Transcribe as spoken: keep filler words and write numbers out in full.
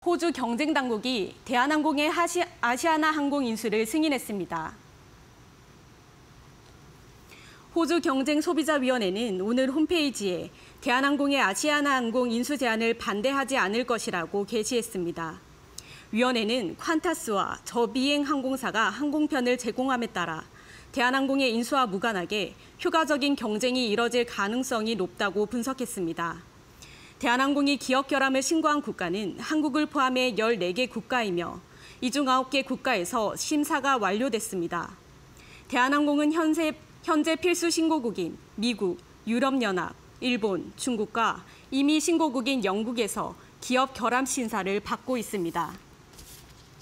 호주 경쟁당국이 대한항공의 하시, 아시아나 항공 인수를 승인했습니다. 호주 경쟁소비자위원회는 오늘 홈페이지에 대한항공의 아시아나 항공 인수 제안을 반대하지 않을 것이라고 게시했습니다. 위원회는 퀀타스와 저비행 항공사가 항공편을 제공함에 따라 대한항공의 인수와 무관하게 효과적인 경쟁이 이뤄질 가능성이 높다고 분석했습니다. 대한항공이 기업 결함을 신고한 국가는 한국을 포함해 열네 개 국가이며 이 중 아홉 개 국가에서 심사가 완료됐습니다. 대한항공은 현재, 현재 필수 신고국인 미국, 유럽연합, 일본, 중국과 이미 신고국인 영국에서 기업 결함 심사를 받고 있습니다.